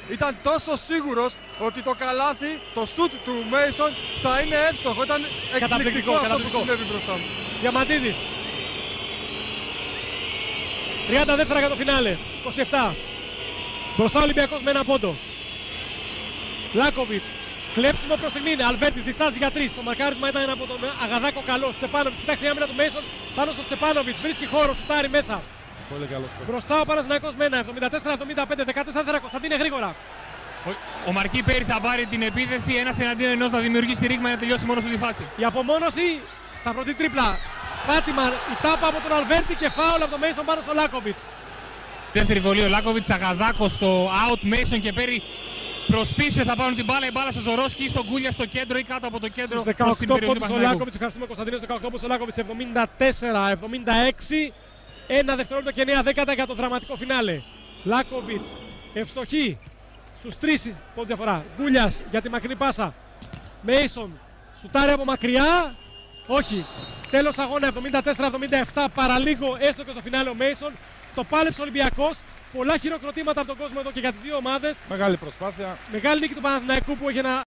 ήταν τόσο σίγουρος ότι το καλάθι, το σουτ του Μέισον θα είναι εύστοχο. Ήταν εκπληκτικό αυτό που συνέβη μπροστά μου. Διαμαντίδης. 30 δεύτερα για το φινάλε. 27. Μπροστά ο Ολυμπιακός με ένα πόντο. Λάκοβιτς. Κλέψιμο προς την μήνυ. Αλβέρτης διστάζει για 3. Το μαρκάρισμα ήταν από τον Αγαδάκο καλό. Τσεπάνοβιτς. Κοιτάξτε η άμυνα του Μέισον πάνω στο Τσεπάνοβιτς. Βρίσκει χώρο, σουτάρει μέσα. Πολύ καλός. Μπροστά ο Παναθηναϊκός με ένα. 74-75. 14 Κωνσταντίνε γρήγορα. Ο Μαρκή Πέρι θα πάρει την επίθεση. Ένας εναντίον ενός θα δημιουργήσει ρήγμα για να τελειώσει μόνο στη φάση. Η απομόνωση. Σταυρωτή τρίπλα. Πάτημα. Η τάπα από τον Αλβέρτη και φάουλ από τον Μέισον πάνω στο Λάκοβιτς. Δεύτερη βολή ο Λάκοβιτς, Αγαδάκο στο out, Μέισον και Πέρι προς πίσω θα πάρουν την μπάλα. Η μπάλα στο Ζωρόσκι, στον Γκούλια στο κέντρο ή κάτω από το κέντρο. 18 πόντους ο Λάκοβιτς. Ευχαριστούμε Κωνσταντίνο. 18 πόντους ο Λάκοβιτς. 74-76. Ένα δευτερόλεπτο και 9 δέκατα για το δραματικό φινάλε. Λάκοβιτς ευστοχή στους 3 πόντους διαφορά. Γκούλιας για τη μακρινή πάσα. Μέισον σουτάρει από μακριά. Όχι. Τέλος αγώνα 74-77. Παραλίγο έστω και στο φινάλε ο Μέισον. Το πάλεψε ο Ολυμπιακός. Πολλά χειροκροτήματα από τον κόσμο εδώ και για τις δύο ομάδες. Μεγάλη προσπάθεια. Μεγάλη νίκη του Παναθηναϊκού που έχει ένα